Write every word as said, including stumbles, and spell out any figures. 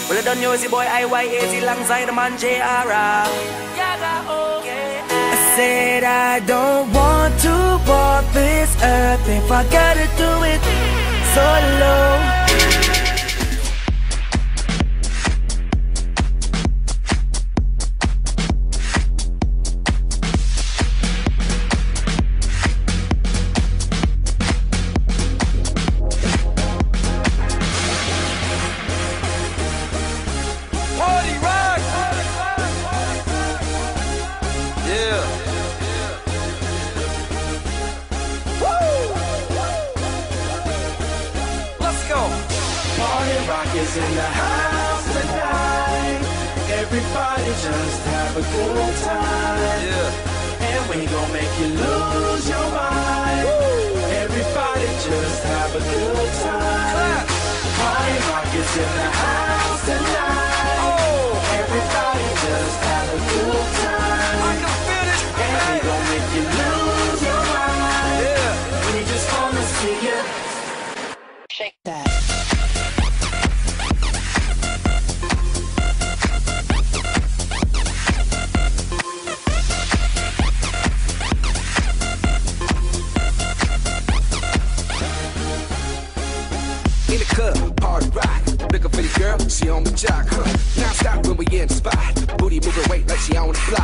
Well, I don't know the boy I Y A Z alongside the man J R R. I said I don't want to walk this earth if I gotta do it solo. Is in the house tonight. Everybody just have a good time. Yeah. And we gon' make you lose your mind. Woo. Everybody just have a good time. Party rock is in the house tonight. Oh. Everybody just have a good time. I can feel it. And we gon' make you lose your mind. Yeah. We just wanna see you shake that. In the club, party rock. Looking for the girl, she on the jock, huh? Now stop when we in the spot. Booty moving weight like she on the block.